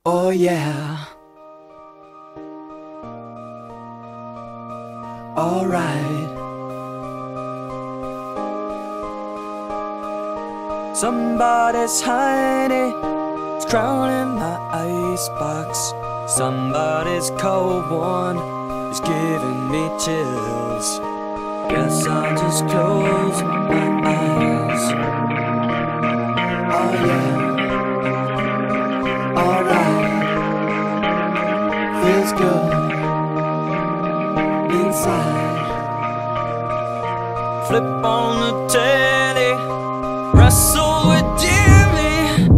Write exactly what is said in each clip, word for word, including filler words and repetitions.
Oh yeah. Alright. Somebody's hiding, it's crowding my icebox. Somebody's cold one is giving me chills. Guess I'll just close my eyes. Oh yeah. Alright. Feels good inside. Flip on the telly, wrestle with Jimmy.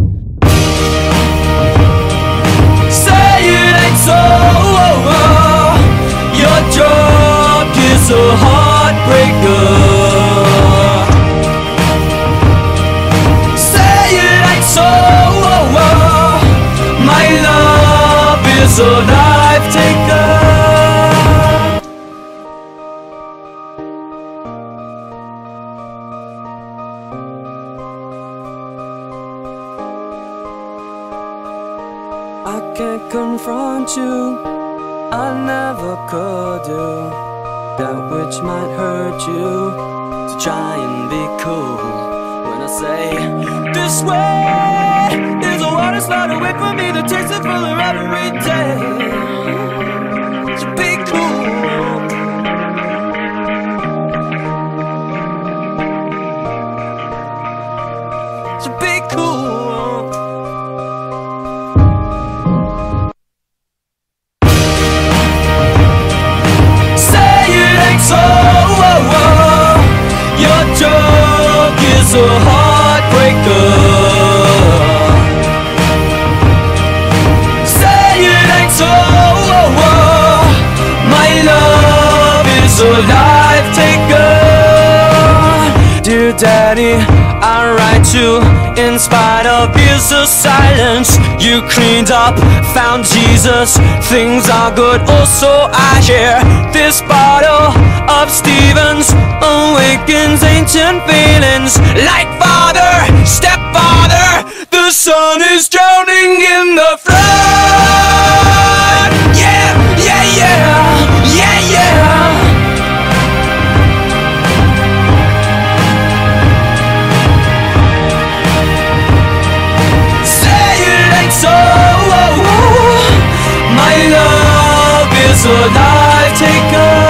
Say it ain't so. Your drug is a heartbreaker. Say it ain't so. My love is a life taker. I can't confront you, I never could do that which might hurt you. To try and be cool when I say this way is a water slide away from me, the taste it full of every day. So be cool. So be cool. So, your drug is a heartbreaker. Say it ain't so. My love is a life taker. Dear Daddy, I write you in spite of years of silence. You cleaned up, found Jesus. Things are good, also I hear this bottle of Stevens awakens ancient feelings. Like father, stepfather, the sun is drowning in the flood. Yeah, yeah, yeah, yeah, yeah. Say it ain't so. My love is a life taker.